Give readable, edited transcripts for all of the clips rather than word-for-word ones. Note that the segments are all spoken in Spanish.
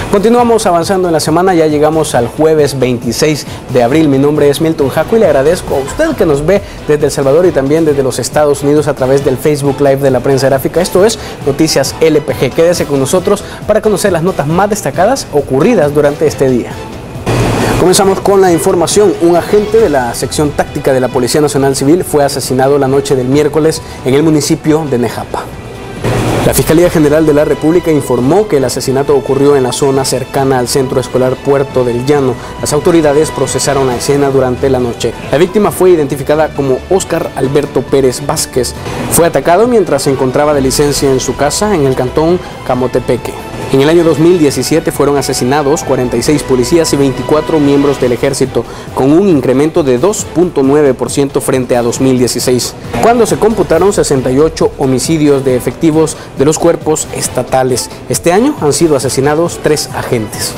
Continuamos avanzando en la semana, ya llegamos al jueves 26 de abril. Mi nombre es Milton Jaco y le agradezco a usted que nos ve desde El Salvador y también desde los Estados Unidos a través del Facebook Live de la Prensa Gráfica. Esto es Noticias LPG. Quédese con nosotros para conocer las notas más destacadas ocurridas durante este día. Comenzamos con la información. Un agente de la sección táctica de la Policía Nacional Civil fue asesinado la noche del miércoles en el municipio de Nejapa. La Fiscalía General de la República informó que el asesinato ocurrió en la zona cercana al Centro Escolar Puerto del Llano. Las autoridades procesaron la escena durante la noche. La víctima fue identificada como Óscar Alberto Pérez Vázquez. Fue atacado mientras se encontraba de licencia en su casa en el cantón Camotepeque. En el año 2017 fueron asesinados 46 policías y 24 miembros del ejército, con un incremento de 2.9% frente a 2016, cuando se computaron 68 homicidios de efectivos de los cuerpos estatales. Este año han sido asesinados 3 agentes.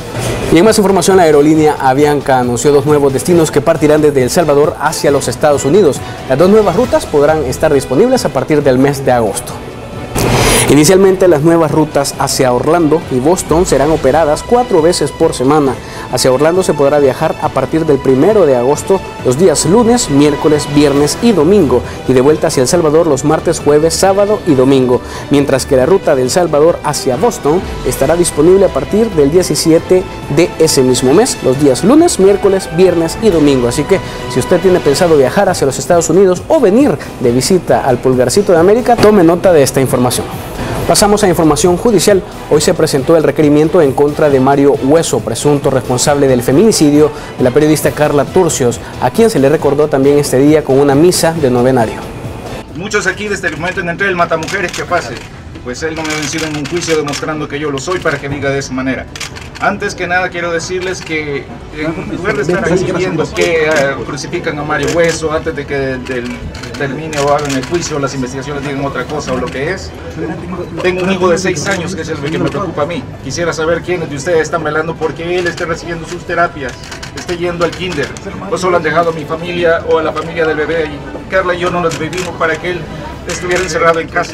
Y en más información, la aerolínea Avianca anunció 2 nuevos destinos que partirán desde El Salvador hacia los Estados Unidos. Las 2 nuevas rutas podrán estar disponibles a partir del mes de agosto. Inicialmente, las nuevas rutas hacia Orlando y Boston serán operadas 4 veces por semana. Hacia Orlando se podrá viajar a partir del 1 de agosto los días lunes, miércoles, viernes y domingo, y de vuelta hacia El Salvador los martes, jueves, sábado y domingo, mientras que la ruta de El Salvador hacia Boston estará disponible a partir del 17 de ese mismo mes, los días lunes, miércoles, viernes y domingo. Así que si usted tiene pensado viajar hacia los Estados Unidos o venir de visita al Pulgarcito de América, tome nota de esta información. Pasamos a información judicial. Hoy se presentó el requerimiento en contra de Mario Hueso, presunto responsable del feminicidio de la periodista Carla Turcios, a quien se le recordó también este día con una misa de novenario. Muchos aquí desde el momento en que entré el matamujeres que pase, pues él no me ha vencido en un juicio demostrando que yo lo soy para que diga de esa manera. Antes que nada quiero decirles que en lugar de estar ahí viendo que crucifican a Mario Hueso antes de que termine o hagan el juicio, las investigaciones digan otra cosa o lo que es, tengo un hijo de 6 años que es el que me preocupa a mí. Quisiera saber quiénes de ustedes están velando porque él esté recibiendo sus terapias, esté yendo al kinder, o solo han dejado a mi familia o a la familia del bebé. Y Carla y yo no nos vivimos para que él estuviera encerrado en casa.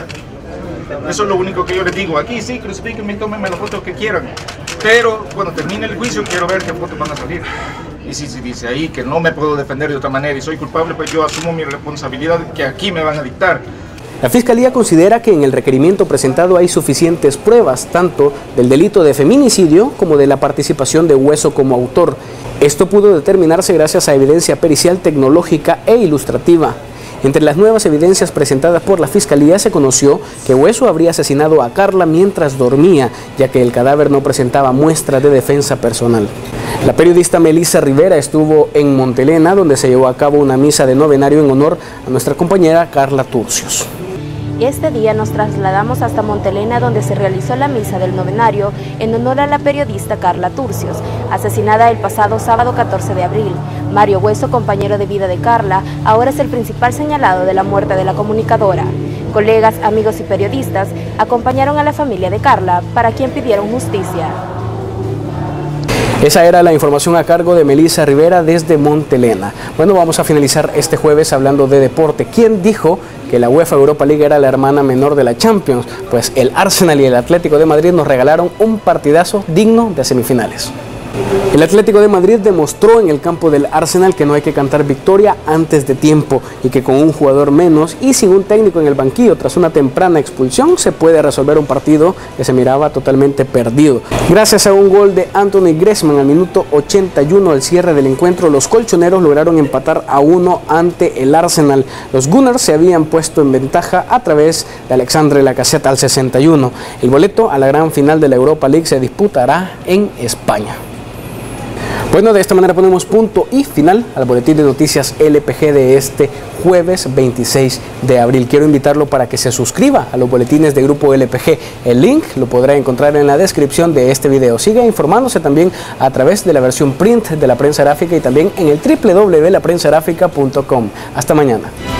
Eso es lo único que yo les digo. Aquí sí, crucifíquenme y tómenme las fotos que quieran, pero cuando termine el juicio quiero ver qué fotos van a salir. Y si se dice ahí que no me puedo defender de otra manera y soy culpable, pues yo asumo mi responsabilidad que aquí me van a dictar. La Fiscalía considera que en el requerimiento presentado hay suficientes pruebas, tanto del delito de feminicidio como de la participación de Hueso como autor. Esto pudo determinarse gracias a evidencia pericial, tecnológica e ilustrativa. Entre las nuevas evidencias presentadas por la Fiscalía se conoció que Hueso habría asesinado a Carla mientras dormía, ya que el cadáver no presentaba muestras de defensa personal. La periodista Melissa Rivera estuvo en Montelena, donde se llevó a cabo una misa de novenario en honor a nuestra compañera Carla Turcios. Este día nos trasladamos hasta Montelena, donde se realizó la misa del novenario en honor a la periodista Carla Turcios, asesinada el pasado sábado 14 de abril. Mario Hueso, compañero de vida de Carla, ahora es el principal señalado de la muerte de la comunicadora. Colegas, amigos y periodistas acompañaron a la familia de Carla, para quien pidieron justicia. Esa era la información a cargo de Melissa Rivera desde Montelena. Bueno, vamos a finalizar este jueves hablando de deporte. ¿Quién dijo que la UEFA Europa League era la hermana menor de la Champions? Pues el Arsenal y el Atlético de Madrid nos regalaron un partidazo digno de semifinales. El Atlético de Madrid demostró en el campo del Arsenal que no hay que cantar victoria antes de tiempo y que con un jugador menos y sin un técnico en el banquillo tras una temprana expulsión se puede resolver un partido que se miraba totalmente perdido. Gracias a un gol de Anthony Griezmann al minuto 81 al cierre del encuentro, los colchoneros lograron empatar a 1 ante el Arsenal. Los Gunners se habían puesto en ventaja a través de Alexandre Lacazette al 61. El boleto a la gran final de la Europa League se disputará en España. Bueno, de esta manera ponemos punto y final al boletín de noticias LPG de este jueves 26 de abril. Quiero invitarlo para que se suscriba a los boletines de Grupo LPG. El link lo podrá encontrar en la descripción de este video. Siga informándose también a través de la versión print de la prensa gráfica y también en el www.laprensagráfica.com. Hasta mañana.